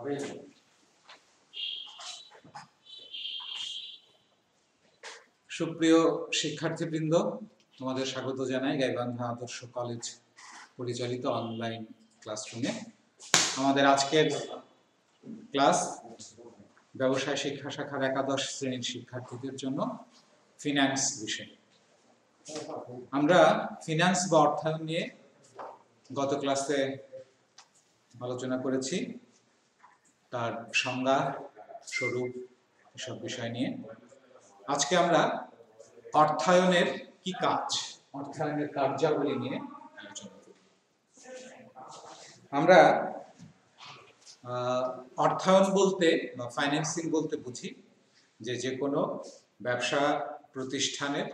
সুপ্রিয় শিক্ষার্থীবৃন্দ, তোমাদের স্বাগত জানাই গাইবান্ধা আদর্শ কলেজ পরিচালিত অনলাইন ক্লাসরুমে। আমাদের আজকের ক্লাস ব্যবসায় শিক্ষা শাখার একাদশ শ্রেণীর শিক্ষার্থীদের জন্য ফিন্যান্স বিষয়। আমরা ফিন্যান্স বা অর্থায়ন নিয়ে গত ক্লাসে আলোচনা করেছি, তার সংজ্ঞা, স্বরূপ, এসব বিষয় নিয়ে। আজকে আমরা অর্থায়নের কি কাজ, অর্থায়নের কার্যাবলী নিয়ে আলোচনা করব। আমরা অর্থায়ন বলতে বা ফাইন্যান্সিং বলতে বুঝি যে কোনো ব্যবসা প্রতিষ্ঠানের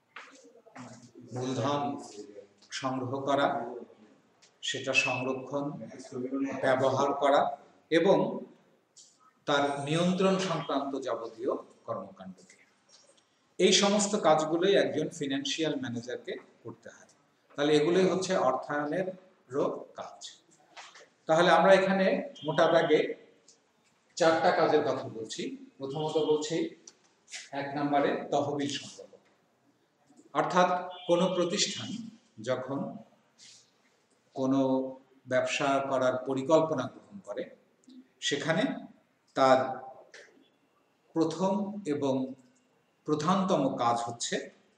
মূলধন সংগ্রহ করা, সেটা সংরক্ষণ, ব্যবহার করা এবং তার নিয়ন্ত্রণ সংক্রান্ত যাবতীয় কর্মকাণ্ডকে। এই সমস্ত কাজগুলোই একজন ফিনান্সিয়াল ম্যানেজারকে করতে হয়। তাহলে এগুলোই হচ্ছে অর্থায়নেরও কাজ। তাহলে আমরা এখানে মোটা দাগে 4টা কাজের কথা বলছি। প্রথমত বলছি 1 নম্বরে তহবিল সংগ্রহ। অর্থাৎ কোনো প্রতিষ্ঠান যখন কোনো ব্যবসা করার পরিকল্পনা গ্রহণ করে, সেখানে তার প্রথম এবং প্রধানতম কাজ হচ্ছে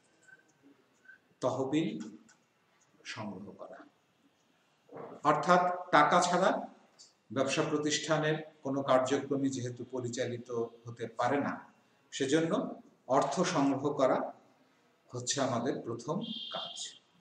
তহবিল সংগ্রহ করা। অর্থাৎ টাকা ছাড়া ব্যবসা প্রতিষ্ঠানের কোনো কার্যক্রমই যেহেতু পরিচালিত হতে পারে না, সেজন্য অর্থ সংগ্রহ করা হচ্ছে আমাদের প্রথম কাজ।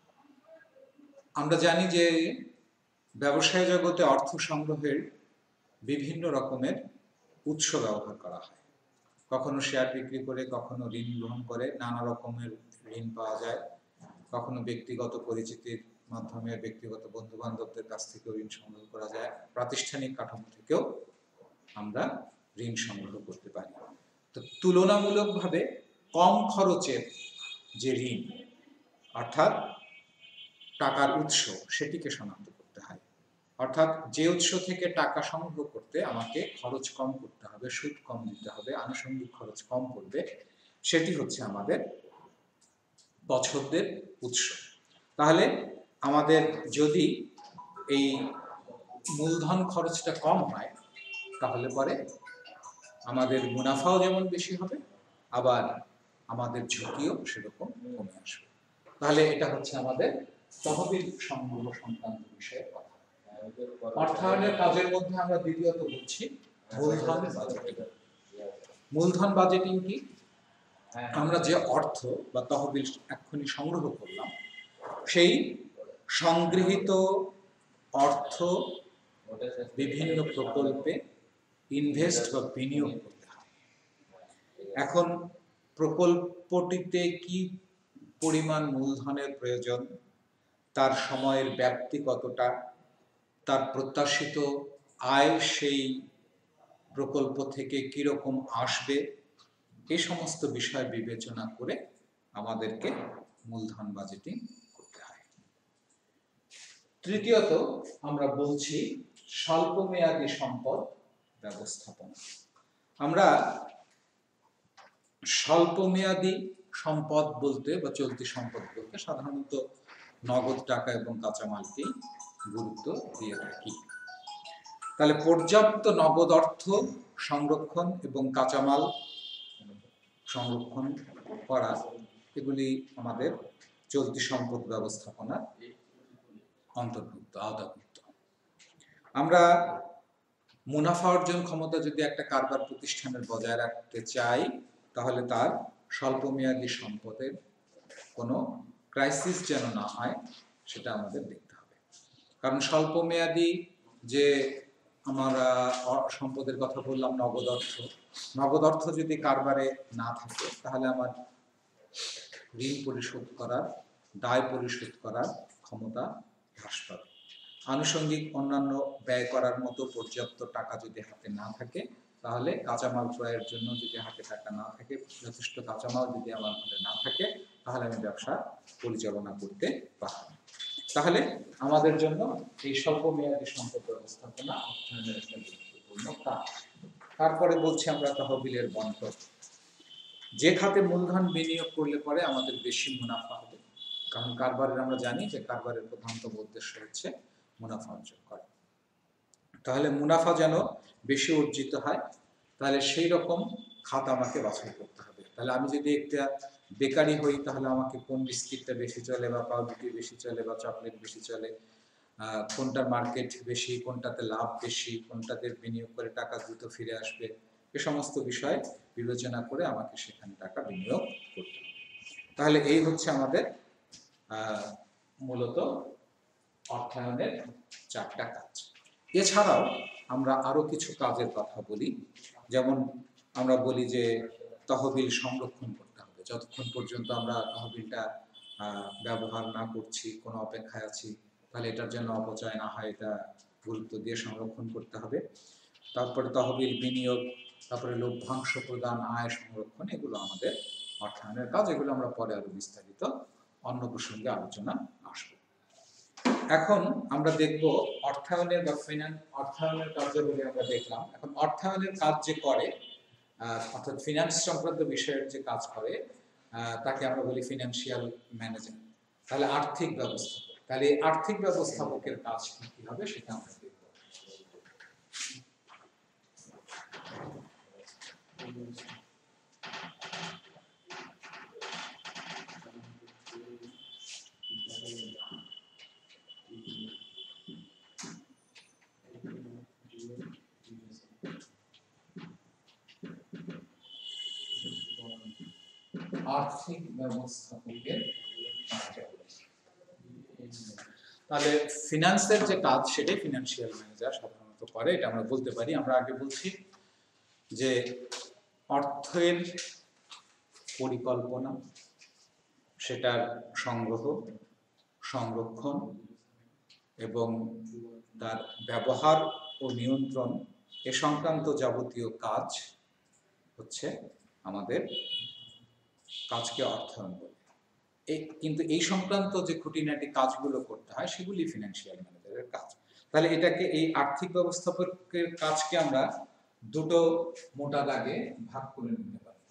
আমরা জানি যে ব্যবসায় জগতে অর্থ সংগ্রহের বিভিন্ন রকমের উৎস ব্যবহার করা হয়। কখনো শেয়ার বিক্রি করে, কখনো ঋণ গ্রহণ করে, নানা রকমের ঋণ পাওয়া যায়। কখনো ব্যক্তিগত পরিচিতির মাধ্যমে, ব্যক্তিগত বন্ধু বান্ধবদের কাছ থেকেও ঋণ সংগ্রহ করা যায়। প্রাতিষ্ঠানিক কাঠামো থেকেও আমরা ঋণ সংগ্রহ করতে পারি। তো তুলনামূলকভাবে কম খরচের যে ঋণ, অর্থাৎ টাকার উৎস, সেটিকে শনাক্ত করতে হয়। অর্থাৎ যে উৎস থেকে টাকা সংগ্রহ করতে আমাকে খরচ কম করতে হবে, সুদ কম দিতে হবে, আনুষঙ্গিক খরচ কম পড়বে, সেটি হচ্ছে আমাদের পছন্দের উৎস। তাহলে আমাদের যদি এই মূলধন খরচটা কম হয়, তাহলে পরে আমাদের মুনাফাও যেমন বেশি হবে, আবার আমাদের ঝুঁকিও সেরকম কমে আসবে। তাহলে এটা হচ্ছে আমাদের তহবিল সংগ্রহ সংক্রান্ত বিষয়ের কথা। অর্থায়নের কাজের মধ্যে আমরা দ্বিতীয়ত বলছি মূলধন বাজেটিং। মূলধন বাজেটিং কি? আমরা যে অর্থ বা তহবিল এক্ষুনি সংগ্রহ করলাম, সেই সংগৃহীত অর্থ বিভিন্ন প্রকল্পে ইনভেস্ট বা বিনিয়োগ করতে হয়। এখন প্রকল্পটিতে কি পরিমাণ মূলধনের প্রয়োজন, তার সময়ের ব্যাপ্তি কতটা, তার প্রত্যাশিত আয় সেই প্রকল্প থেকে কিরকম আসবে, এই সমস্ত বিষয় বিবেচনা করে আমাদেরকে মূলধন বাজেটিং করতে হয়। তৃতীয়ত আমরা বলছি স্বল্পমেয়াদী সম্পদ ব্যবস্থাপনা। আমরা স্বল্পমেয়াদী সম্পদ বলতে বা চলতি সম্পদ বলতে সাধারণত নগদ টাকা এবং কাঁচামালকে গুরুত্ব দিয়ে থাকি। তাহলে পর্যাপ্ত নগদ অর্থ সংরক্ষণ এবং কাঁচামাল সংরক্ষণ করা, এগুলি আমাদের চলতি সম্পদ ব্যবস্থাপনার অন্তর্ভুক্ত, আওতাভুক্ত। আমরা মুনাফা অর্জন ক্ষমতা যদি একটা কারবার প্রতিষ্ঠানের বজায় রাখতে চাই, তাহলে তার স্বল্পমেয়াদী সম্পদের কোনো ক্রাইসিস যেন না হয়, সেটা আমাদের দেখতে হবে। কারণ স্বল্পমেয়াদী যে আমরা সম্পদের কথা বললাম, নগদ অর্থ যদি কারবারে না থাকে, তাহলে আমার ঋণ পরিশোধ করার, দায় পরিশোধ করার ক্ষমতা হ্রাস পাবে। আনুষঙ্গিক অন্যান্য ব্যয় করার মতো পর্যাপ্ত টাকা যদি হাতে না থাকে, তাহলে কাঁচামাল ক্রয়ের জন্য যদি হাতে টাকা না থাকে, যথেষ্ট কাঁচামাল যদি আমার ঘরে না থাকে, তাহলে আমি ব্যবসা পরিচালনা করতে পারব না। তাহলে আমাদের জন্য এই স্বল্পমেয়াদী সম্পদ ব্যবস্থাপনা অর্থায়নের একটা গুরুত্বপূর্ণ গুরুত্বপূর্ণ কাজ। তারপরে বলছি আমরা তহবিলের বন্টন। যে খাতে মূলধন বিনিয়োগ করলে পরে আমাদের বেশি মুনাফা হবে, কারণ কারবারের আমরা জানি যে কারবারের প্রধানতম উদ্দেশ্য হচ্ছে মুনাফা অর্জন করা। তাহলে মুনাফা যেন বেশি অর্জিত হয়, তাহলে সেই রকম খাত আমাকে বাছাই করতে হবে। তাহলে আমি যদি একটা বেকারি হই, তাহলে আমাকে কোন বিস্কিটটা বেশি চলে, বা পাউরুটি বেশি চলে, বা চকলেট বেশি চলে, কোনটার মার্কেট বেশি, কোনটাতে লাভ বেশি, কোনটাতে বিনিয়োগ করে টাকা দ্রুত ফিরে আসবে, এ সমস্ত বিষয় বিবেচনা করে আমাকে সেখানে টাকা বিনিয়োগ করতে হবে। তাহলে এই হচ্ছে আমাদের মূলত অর্থায়নের 4টা কাজ। এছাড়াও আমরা আরো কিছু কাজের কথা বলি, যেমন আমরা বলি যে তহবিল সংরক্ষণ করতে হবে। যতক্ষণ পর্যন্ত আমরা তহবিলটা ব্যবহার না করছি, কোনো অপেক্ষায় আছি, তাহলে এটার জন্য অপচয় না হয় এটা গুরুত্ব দিয়ে সংরক্ষণ করতে হবে। তারপরে তহবিল বিনিয়োগ, তারপরে লভ্যাংশ প্রদান, আয় সংরক্ষণ, এগুলো আমাদের অর্থায়নের কাজ। এগুলো আমরা পরে আরো বিস্তারিত অন্য প্রসঙ্গে আলোচনা আসবো। এখন আমরা দেখব অর্থায়নের বা অর্থায়নের কার্যাবলী আমরা দেখলাম। এখন অর্থায়নের কাজ যে করে, অর্থাৎ ফিনান্স সংক্রান্ত বিষয়ের যে কাজ করে, তাকে আমরা বলি ফিনান্সিয়াল ম্যানেজার। তাহলে আর্থিক ব্যবস্থাপক। তাহলে এই আর্থিক ব্যবস্থাপকের কাজ কি হবে সেটা আমরা দেখব। আর্থিক ব্যবস্থাপকের তাহলে ফিনান্সের যে কাজ সেটাই ফিনান্সিয়াল ম্যানেজার সাধারণত করে, এটা আমরা বলতে পারি। আমরা আগে বলছি যে অর্থের পরিকল্পনা, সেটার সংগ্রহ, সংরক্ষণ এবং তার ব্যবহার ও নিয়ন্ত্রণ, এ সংক্রান্ত যাবতীয় কাজ হচ্ছে আমাদের কাজকে অর্থায়ন বলে। কিন্তু এই সংক্রান্ত যে খুঁটিনাটি কাজগুলো করতে হয় সেগুলি ফিনান্সিয়াল ম্যানেজারের কাজ। তাহলে এটাকে, এই আর্থিক ব্যবস্থাপকের কাজকে আমরা দুটো মোটা দাগে ভাগ করে নিতে পারি।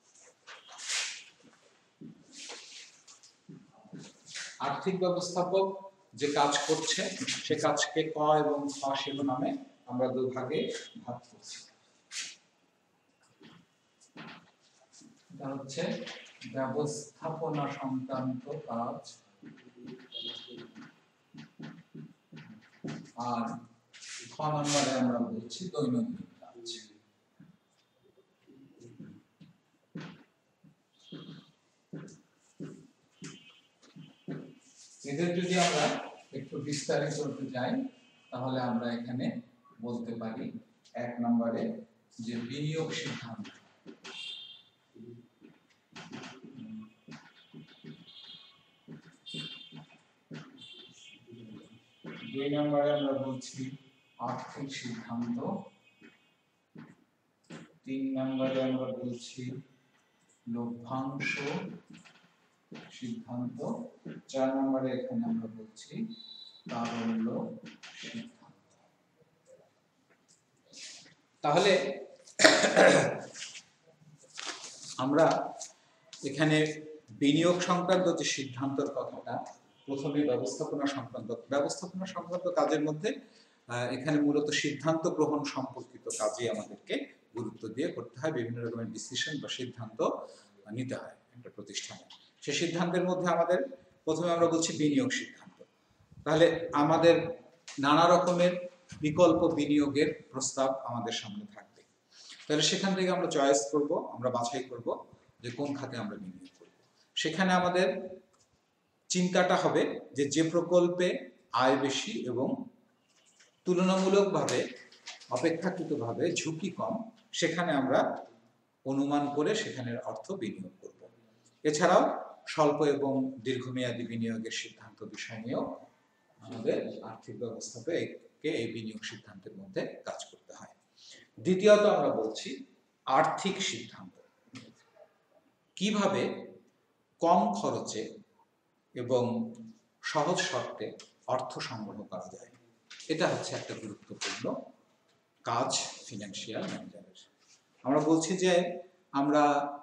আর্থিক ব্যবস্থাপক যে কাজ করছে সে কাজকে ক এবং খ শিরোনামে আমরা দুই ভাগে ভাগ করছি। এটা হচ্ছে ব্যবস্থাপনা সংক্রান্ত কাজ, আর খ নম্বরে আমরা বলছি দৈনন্দিন কাজ। এদের যদি আমরা একটু বিস্তারিত করতে যাই, তাহলে আমরা এখানে বলতে পারি 1 নম্বরে যে বিনিয়োগ সিদ্ধান্ত। 2 নম্বরে আমরা বলছি আর্থিক সিদ্ধান্ত। 3 নম্বরে আমরা বলছি লভ্যাংশ সিদ্ধান্ত। 4 নম্বরে এখানে আমরা বলছি তারল্য সিদ্ধান্ত। তাহলে আমরা এখানে বিনিয়োগ সংক্রান্ত যে সিদ্ধান্তের কথাটা, প্রথমে ব্যবস্থাপনা সংক্রান্ত কাজের মধ্যে এখানে মূলত সিদ্ধান্ত গ্রহণ সম্পর্কিত কাজে আমাদেরকে গুরুত্ব দিয়ে করতে হয়। বিভিন্ন রকমের ডিসিশন বা সিদ্ধান্ত নিতে হয় একটা প্রতিষ্ঠানে। সেই সিদ্ধান্তের মধ্যে আমাদের প্রথমে আমরা বলছি বিনিয়োগ সিদ্ধান্ত। তাহলে আমাদের নানা রকমের বিকল্প বিনিয়োগের প্রস্তাব আমাদের সামনে থাকবে। তাহলে সেখান থেকে আমরা চয়েস করব, আমরা বাছাই করব যে কোন খাতে আমরা বিনিয়োগ করব। সেখানে আমাদের চিন্তাটা হবে যে যে প্রকল্পে আয় বেশি এবং তুলনামূলকভাবে অপেক্ষাকৃতভাবে ঝুঁকি কম, সেখানে আমরা অনুমান করে সেখানের অর্থ বিনিয়োগ করব। এছাড়াও স্বল্প এবং দীর্ঘমেয়াদী বিনিয়োগের সিদ্ধান্ত বিষয় নিয়েও আমাদের আর্থিক ব্যবস্থাপককে এই বিনিয়োগ সিদ্ধান্তের মধ্যে কাজ করতে হয়। দ্বিতীয়ত আমরা বলছি আর্থিক সিদ্ধান্ত। কিভাবে কম খরচে এবং সহজ শর্তে অর্থ সংগ্রহ করা যায়, এটা হচ্ছে একটা গুরুত্বপূর্ণ কাজ ফিনান্সিয়াল ম্যানেজারের। আমরা বলছি যে আমরা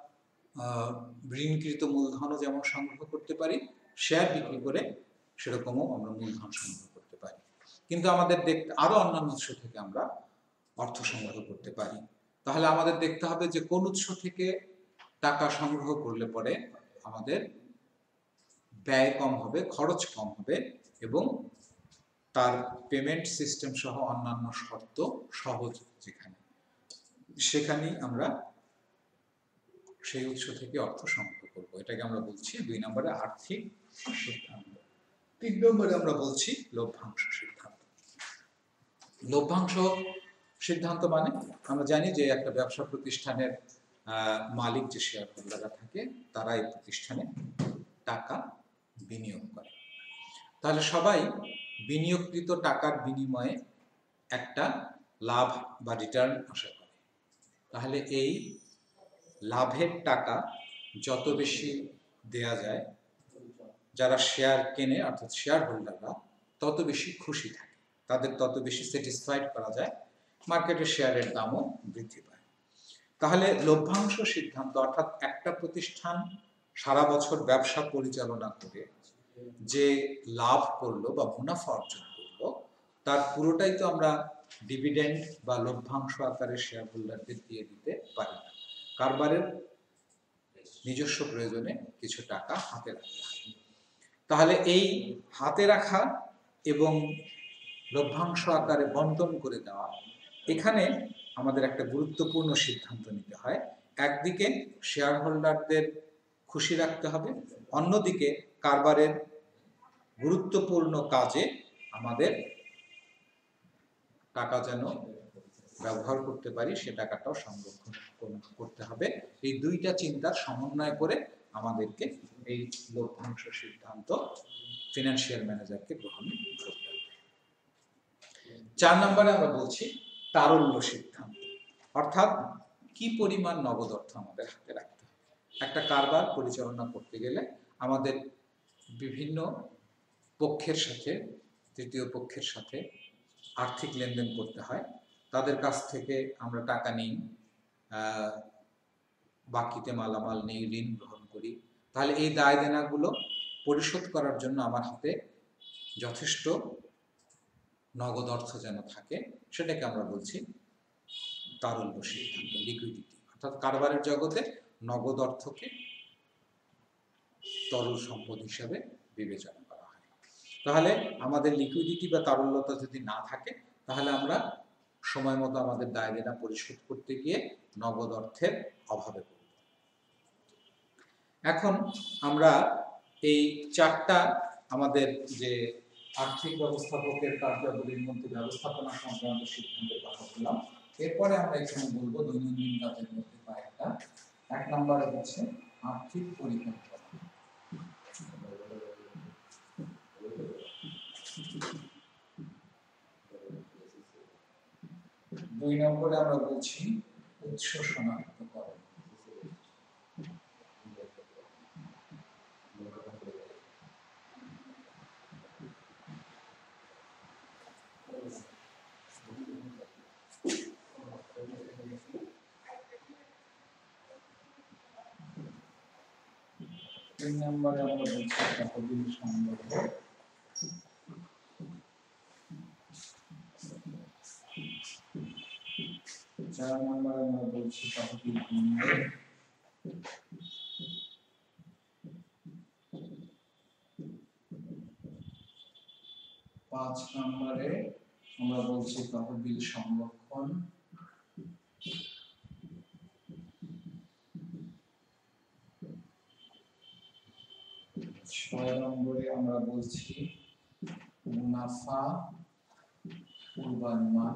ঋণকৃত মূলধনও যেমন সংগ্রহ করতে পারি, শেয়ার বিক্রি করে সেরকমও আমরা মূলধন সংগ্রহ করতে পারি, কিন্তু আমাদের দেখতে আরো অন্যান্য উৎস থেকে আমরা অর্থ সংগ্রহ করতে পারি। তাহলে আমাদের দেখতে হবে যে কোন উৎস থেকে টাকা সংগ্রহ করলে পরে আমাদের ব্যয় কম হবে, খরচ কম হবে এবং তার পেমেন্ট সিস্টেম সহ অন্যান্য শর্ত সহজ যেখানে, সেখানেই আমরা সেই উৎস থেকে অর্থ সংগ্রহ করব। এটাকে আমরা বলছি 2 নম্বরে আর্থিক সিদ্ধান্ত। 3 নম্বরে আমরা বলছি লভ্যাংশ সিদ্ধান্ত। লভ্যাংশ সিদ্ধান্ত মানে আমরা জানি যে একটা ব্যবসা প্রতিষ্ঠানের মালিক যে শেয়ার হোল্ডাররা থাকে তারা এই প্রতিষ্ঠানে টাকা বিনিয়োগ করে। তাহলে সবাই বিনিয়োগকৃত টাকার বিনিময়ে একটা লাভ বা রিটার্ন আশা করে। তাহলে এই লাভের টাকা যত বেশি দেয়া যায়, যারা শেয়ার কেনে অর্থাৎ শেয়ার হোল্ডাররা তত বেশি খুশি থাকে, তাদের তত বেশি স্যাটিসফাইড করা যায়, মার্কেটের শেয়ারের দামও বৃদ্ধি পায়। তাহলে লভ্যাংশ সিদ্ধান্ত অর্থাৎ একটা প্রতিষ্ঠান সারা বছর ব্যবসা পরিচালনা করে যে লাভ করলো বা মুনাফা অর্জন করলো তার পুরোটাই তো আমরা ডিভিডেন্ড বা লভ্যাংশ আকারে শেয়ার হোল্ডারদের দিয়ে দিতে পারি না। কারবারের নিজস্ব প্রয়োজনে কিছু টাকা হাতে রাখতে হয়। তাহলে এই হাতে রাখা এবং লভ্যাংশ আকারে বন্টন করে দেওয়া, এখানে আমাদের একটা গুরুত্বপূর্ণ সিদ্ধান্ত নিতে হয়। একদিকে শেয়ার হোল্ডারদের খুশি রাখতে হবে, অন্যদিকে কারবারের গুরুত্বপূর্ণ কাজে আমাদের টাকা যেন ব্যবহার করতে পারি সে টাকাটাও সংরক্ষণ করতে হবে। এই দুইটা চিন্তার সমন্বয় করে আমাদেরকে এই লভ্যাংশ সিদ্ধান্ত ফিনান্সিয়াল ম্যানেজারকে গ্রহণ করতে হবে। 4 নম্বরে আমরা বলছি তারল্য সিদ্ধান্ত, অর্থাৎ কি পরিমাণ নগদ অর্থ আমাদের হাতে রাখতে হবে। একটা কারবার পরিচালনা করতে গেলে আমাদের বিভিন্ন পক্ষের সাথে, তৃতীয় পক্ষের সাথে আর্থিক লেনদেন করতে হয়। তাদের কাছ থেকে আমরা টাকা নিই, বাকিতে মালামাল নেই, ঋণ গ্রহণ করি। তাহলে এই দায় দেনাগুলো পরিশোধ করার জন্য আমার হাতে যথেষ্ট নগদ অর্থ যেন থাকে, সেটাকে আমরা বলছি তারল্য সিদ্ধান্ত, লিকুইডিটি। অর্থাৎ কারবারের জগতে নগদ অর্থকে তরল সম্পদ হিসাবে বিবেচনা করা হয়। তাহলে আমাদের লিকুইডিটি বা তারল্যতা যদি না থাকে তাহলে আমরা সময় মতো আমাদের দায় দেনা পরিশোধ করতে গিয়ে নগদ অর্থের অভাবে পড়ব। এখন আমরা এই 4টা আমাদের যে আর্থিক ব্যবস্থাপকের কার্যাবলীর মধ্যে ব্যবস্থাপনা সংক্রান্ত সিদ্ধান্তের কথা বললাম। এরপরে আমরা এখানে বলবো দৈনন্দিন কাজের মধ্যে কয়েকটা। 1 নম্বরে হচ্ছে আর্থিক পরিকল্পনা। 2 নম্বরে আমরা বলছি উৎস শনাক্তকরণ। 3 নম্বরে আমরা বলছি তহবিল সংগ্রহ। 4 নম্বরে আমরা বলছি তহবিল বিনিয়োগ। 5 নম্বরে আমরা বলছি তহবিল সংরক্ষণ। 6 নম্বরে আমরা বলছি মুনাফা পূর্বানুমান।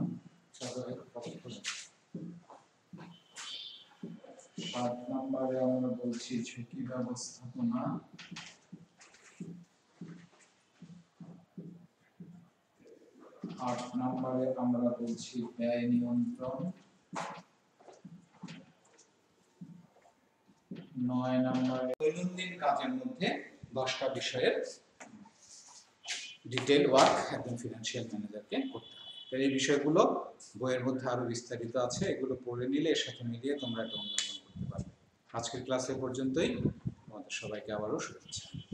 7 নম্বরে আমরা বলছি ঝুঁকি ব্যবস্থাপনা। 8 নম্বরে আমরা বলছি ব্যয় নিয়ন্ত্রণ। 9 নম্বরে দৈনন্দিন কাজের মধ্যে 10টা বিষয়ের ডিটেইল ওয়ার্ক একজন ফিনান্সিয়াল ম্যানেজারকে করতে হয়। এই বিষয়গুলো বইয়ের মধ্যে আরো বিস্তারিত আছে, এগুলো পড়ে নিলে এর সাথে মিলিয়ে তোমরা এটা অনুধাবন করতে পারবে। আজকের ক্লাসে পর্যন্তই, তোমাদের সবাইকে আবারও শুভেচ্ছা।